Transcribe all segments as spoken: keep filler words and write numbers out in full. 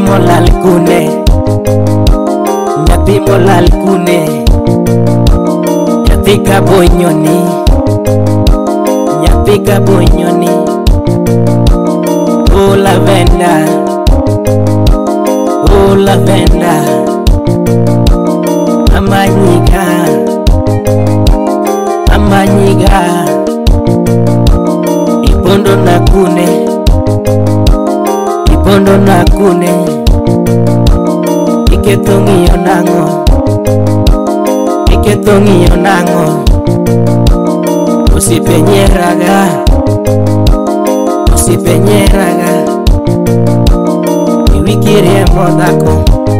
molal kune, nyathi molal kune, nyathi kabonyoni, nyathi kabonyoni. Oh lavender, oh lavender, amanyiga, amanyiga, ipondo nakune, ipondo nakune, iketho ng'iyo nang'o, iketho ng'iyo nang'o, osiepe nyieraga, osiepe nyieraga, iwiki riembo dhako,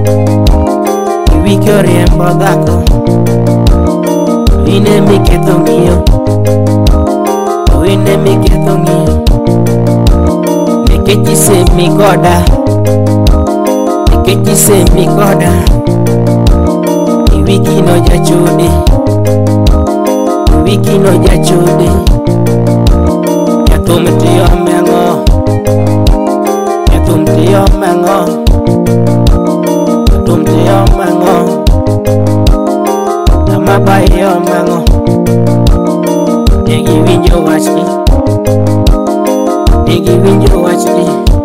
iwiki riembo dhako, ine miketho ng'iyo, ine miketho ng'iyo, nikech isemi koda, nikech isemi koda, iwiki no jachode, iwiki no jachode, yathum tiyo meng'o, yathum tiyo meng'o, yathum tiyo meng'o, amabayo meng'o, negi winjo wachni, negi winjo wachni,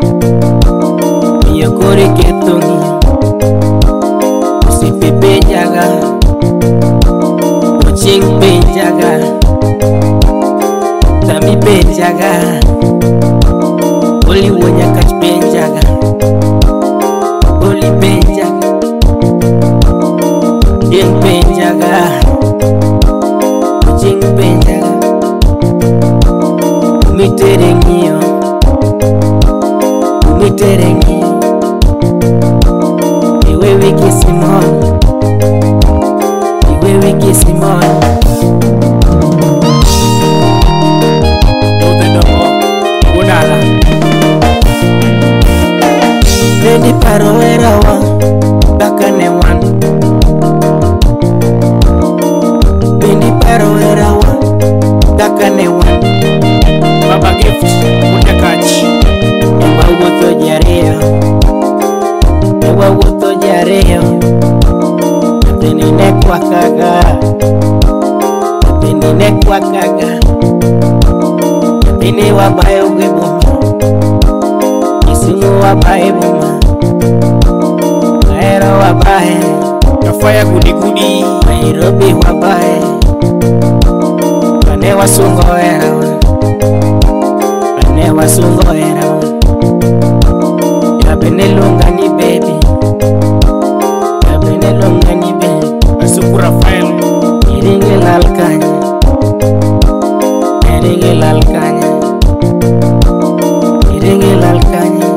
miyo kore ketho ng'iyo, osiepe penjaga, ochieng' penjaga, sami penjaga, oli wuonya kach penjaga, oli penjaga, chieng' penjaga, ochieng' penjaga, umitere ng'iyo, umitere ng'iyo, iwe wiki simon, iwe wiki simon. Bendi paro erawa daka ne wan, bendi paro erawa daka ne wan. Baba Gift muda kach, ewa wuotho jariyo, ewa wuotho jariyo, nyathini ne kwakaga, nyathini ne kwakaga, nyathini wabayo gi boma, Kisumu wabaye boma, Ahero wabaye, Kafaya gudi gudi, Nairobi wabaye, Kane wasungo erawa, Kane wasungo erawa, Yabene lunga ni baby, Yabene lunga ni baby, Asuku Rafael, Iringe lalkanya, Iringe lalkanya, Iringe lalkanya,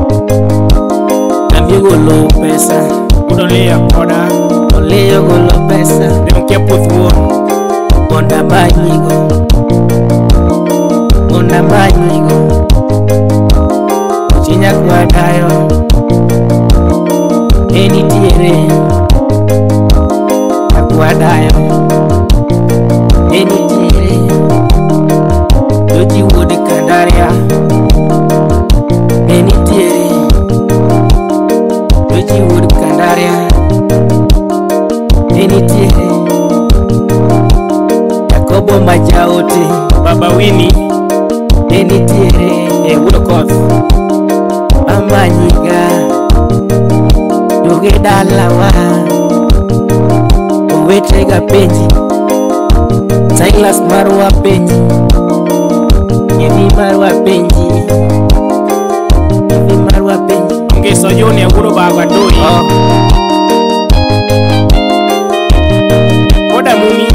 Nami golo pesa, Udoleya koda, Oleyo golo pesa, Demkia puthwon, Monda manyigo, Monda manyigo, Chinya kwadayo, Eni tiere, Akwadayo, Eni tiere, Doji wodi kandaria, Eni tiere, Doji wodi kandaria, Eni tiere, Yakobo majaote, Baba Winnie, Eni tiere, e Wokoth, amanyiga, yoge dalawa, owetega penji, Silas marwa penji, Yemi marwa penji, Yemi marwa penji, Ngeso yoni aguro baga doi, oh. Koda mumi,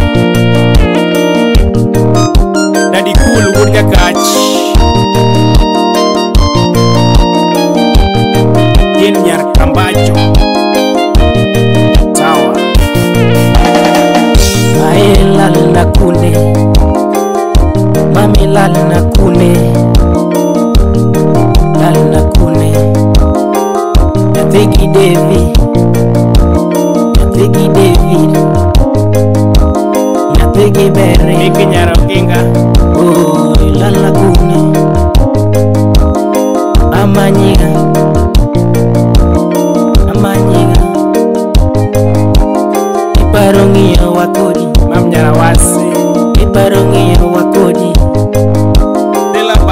Daddy Cool wodga kach, Yen nyar kambacho, Sawa, Mae lal nakune, Mami lal nakune, Lal nakune, Yathigi Devi, Yathigi David, Yathigi Berry, Miki nyara kinga, Oh lal nakune, Amanyiga,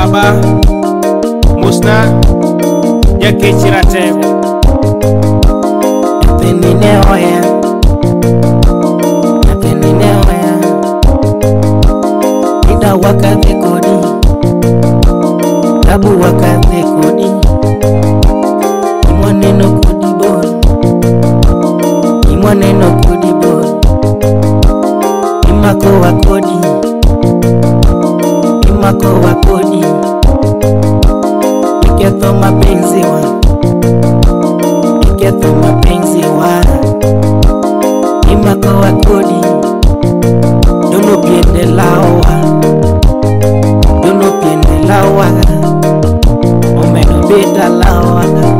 baba musna ya kechirate Atenine oya Atenine oya Ida wakate kodi Tabu wakate kodi Imwaneno kodi bon Imwaneno kodi bon Imako wa kodi Imako wa kodi Iketo mapenzi wa Iketo mapenzi wa Imako wa kodi Dono piende lawa Dono piende lawa Omeno beta lawa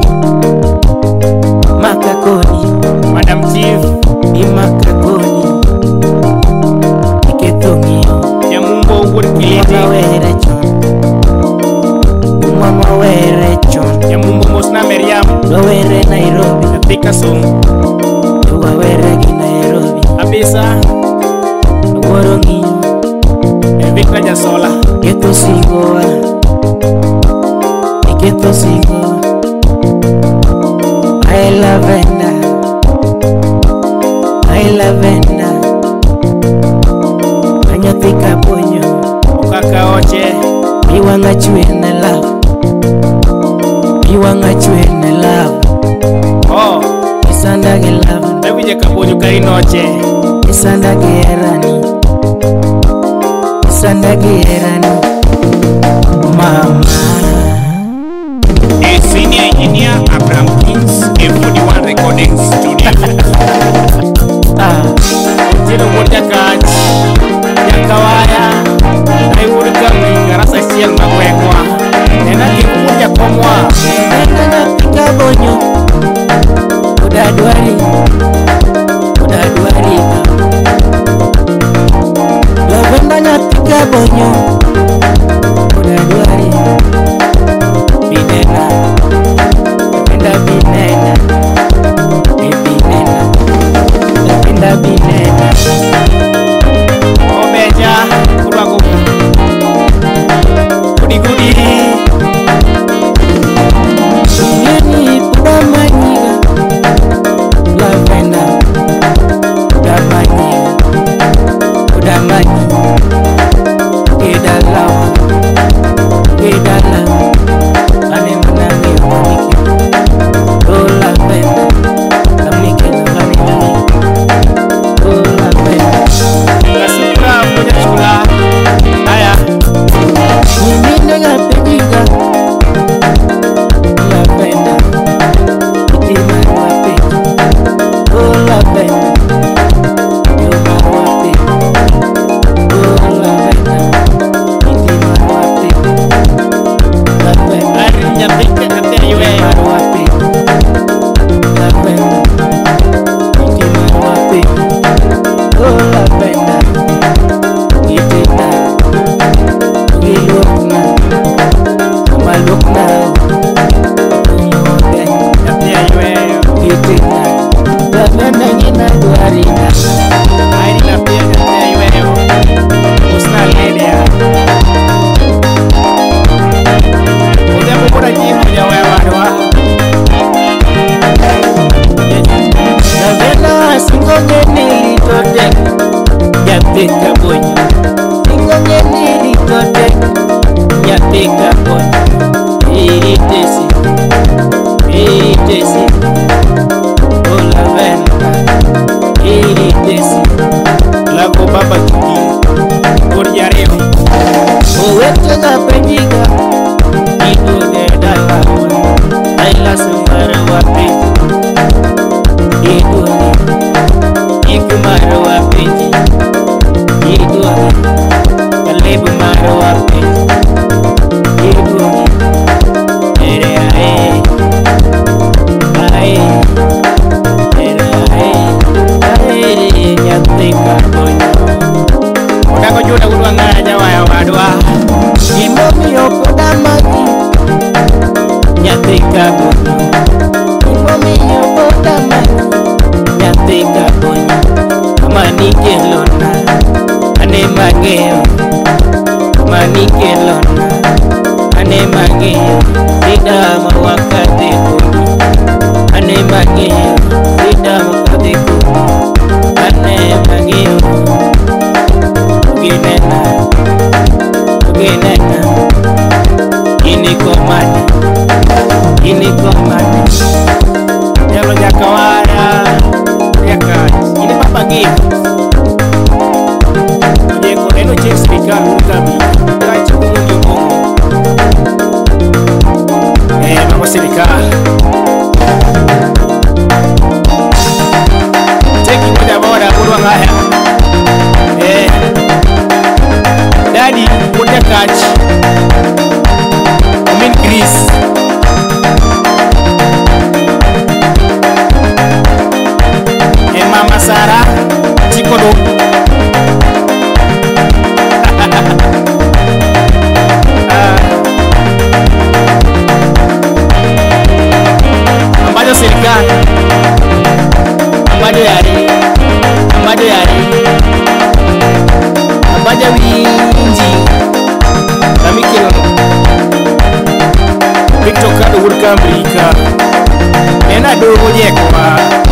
Maka kodi Madam Chief Imaka kodi Iketo ngiyo Nyamumbo Wurkiliti Mwana were chon Mwana were chon Nyamumbo Musna Meriam Do were Nairobi Atika Sung Do were ki Nairobi Abisa Woro ngiyo Evita Jasola Iketo singoa Iketo singoa I love Enda I love Enda Anyatika ponyo Ukaka Oche Iwanga chwene love Iwanga chwene love Oh Isandage love Nabije Kabonyo Karino Oche Isandage erani Isandage erani Mama A senior engineer Abraham Kings A forty-one Recording Studio Ah Jino Murja Kaj Yakawaya Ay Murga Mingarasa Siel Makwekwa Nena Kikumurja Komwa Enda napika bonyo Uda duari Uda duari Lavenda napika bonyo Uda duari Binena Lavenda binena Binena Lavenda binena Obeja Kurwaku Gudi Gudi Yeni puda manyiga Lavenda Puda manyiga Puda manyiga Geda lawa Geda lawa Ane menangi maniki Oh lavenda Kamniki lavani lagi Oh lavenda Kasura punya chula Aya Mimi nega pediga Lavenda Iti marwa pedi Oh lavenda Yo marwa pedi Oh lavenda Iti marwa pedi Lavenda Ari Nyatika Kate Yue marwa pedi Lavenda Iti marwa pedi Oh lavenda Iti na Gilukna Malukna Umoge Kate Yue Iti na Lavenda ngina duarina Ari na pia Kate Yue Musna Ledia Ude Mukura Jimu Jawe Wadwa Lavenda singonge nilitote Nyatika bonyo Singonge nilitote Nyatika bonyo Iritesi Iritesi Oh lavenda Iritesi Lago Baba Kiki Kurjareo Owete na penjiga Iduge dalawa Aila sumara wapenji Iduge Ikumara wapenji Iduge Kalebu mara wapenji Iduge Ere ae Ae Ere ae Ae Nyatika bonyo Udako juda udwa ngaja waya wadwa Imomi opoda magi Nyatika bonyo Imomi opoda magi Nyatika bonyo Amani kelona Ane mageo Mani kelona mang'eyo idama wakati kuni, ane mang'eyo idama wakati kuni, ane mang'eyo uginena uginena ini komani ini komani jalo jakawara yakati ini papa gift ujeko neno chek serikal utami kachi kumungi mungu eh mama serikal teki moja bora kurwa ngaya eh daddy kuja kachi Amin Chris eh mama Sarah Chikodo ambayo serikali ambayo yari ambayo yari ambayo winji kamikelo Victor Kado Woodcambrika ena dogo jekwa